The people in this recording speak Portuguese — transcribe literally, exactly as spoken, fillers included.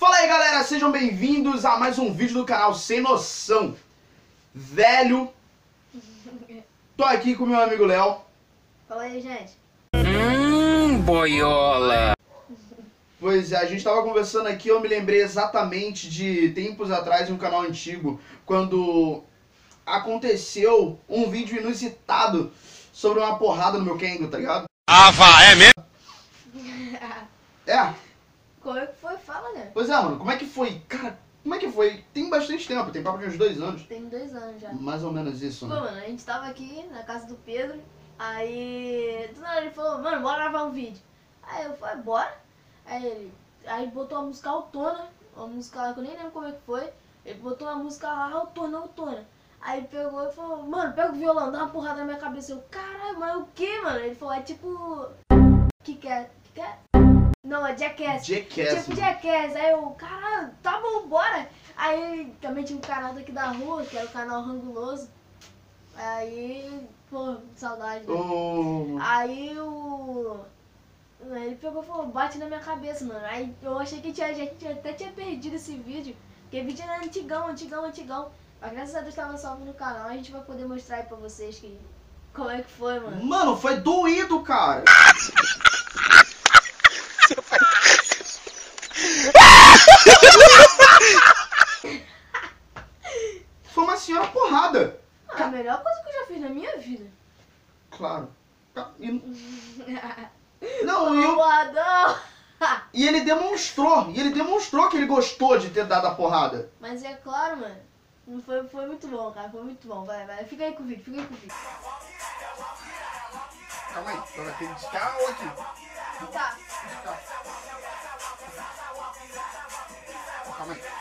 Fala aí, galera, sejam bem-vindos a mais um vídeo do canal Sem Noção. Velho, tô aqui com meu amigo Léo. Fala aí, gente. Hum, boiola. Pois é, a gente tava conversando aqui, eu me lembrei exatamente de tempos atrás em um canal antigo, quando aconteceu um vídeo inusitado sobre uma porrada no meu Kengo, tá ligado? Ah, vá, é mesmo? É, Como é que foi? Fala, né? pois é, mano, como é que foi? Cara, como é que foi? Tem bastante tempo, tem papo de uns dois anos. Tem dois anos já. Mais ou menos isso, Pô, né? mano, a gente tava aqui na casa do Pedro, aí do nada ele falou, mano, bora gravar um vídeo. Aí eu falei, bora. Aí ele, aí botou a música autona, uma música lá que eu nem lembro como é que foi. Ele botou uma música lá, autona, autona. Aí pegou e falou, mano, pega o violão, dá uma porrada na minha cabeça. Eu, caralho, mas o que, mano? Ele falou, é tipo... Que que é? Que que é? Não, é Jackass. Jackass. Tipo Jackass. Aí eu, caralho, tá bom, bora. Aí também tinha um canal daqui da rua, que era o canal Ranguloso. Aí, pô, saudade. Né? Oh. Aí o... Ele pegou e falou, bate na minha cabeça, mano. Aí eu achei que tinha, já tinha, até tinha perdido esse vídeo. Porque o vídeo era antigão, antigão, antigão. Mas graças a Deus tava salvo no canal. A gente vai poder mostrar aí pra vocês que... Como é que foi, mano. Mano, foi doído, cara. Foi uma senhora porrada. Ah, a melhor coisa que eu já fiz na minha vida. Claro. E, não, e, eu, Boadão! e ele demonstrou. E ele demonstrou que ele gostou de ter dado a porrada. Mas é claro, mano. Foi, foi muito bom, cara. Foi muito bom. Vai, vai. Fica aí com o vídeo, fica aí com o vídeo. Calma aí, então vai ter que discar ou aqui? Tá. Calma aí.